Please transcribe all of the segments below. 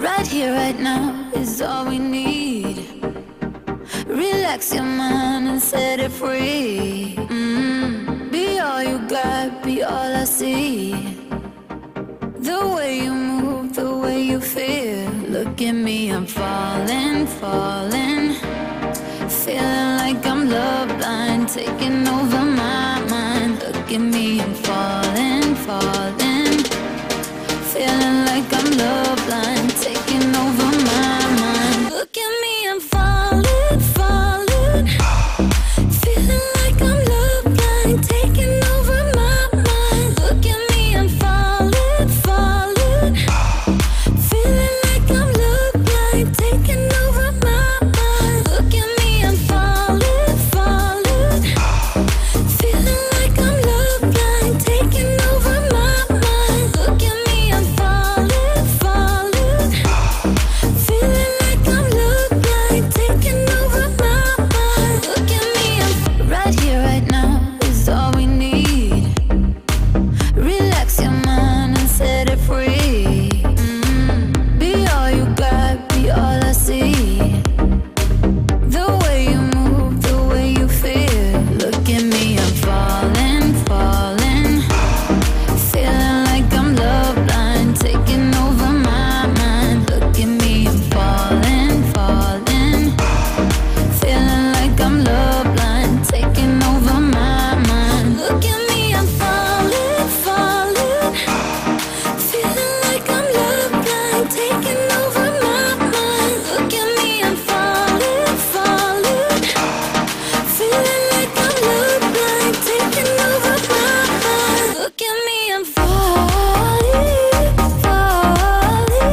Right here, right now is all we need. Relax your mind and set it free. Be all you got, be all I see. The way you move, the way you feel. Look at me, I'm falling, falling. Feeling like I'm love blind, taking over my mind. Look at me, I'm falling, falling. Feeling like I'm love blind, taking over my mind. Look at me, I'm falling, falling. Feeling like I'm love blind, taking over my mind. Look at me, I'm falling, falling. Feeling like I'm love blind, taking over my mind. Look at me, I'm falling, falling. Feeling like I'm love blind, taking over my mind. Look at me, I'm falling, falling. Feeling like I'm love blind, taking over my mind. Look at me, I'm right here, right now is all we need. Relax your mind and set it free. Be all you got, be all I see. The way you move, the way you feel. Look at me, I'm falling, falling. Feeling like I'm love blind, taking over my mind. Look at me, I'm falling, falling. Feeling like I'm love blind, taking over my mind. Look at me, I'm falling, falling. Feeling like I'm love blind, taking over my mind. Look at me, I'm falling, falling. Feeling like I'm love blind, taking over my mind. Look at me, I'm falling, falling.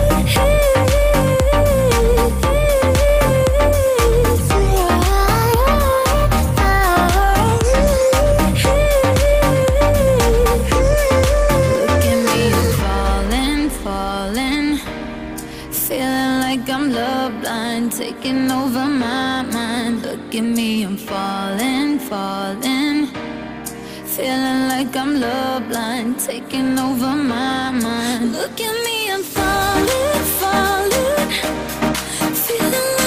Look at me, I'm falling, falling. Feeling like I'm love blind, taking over my mind. Look at me, I'm falling, falling. Feeling like I'm love blind, taking over my mind. Look at me, I'm falling, falling. Feeling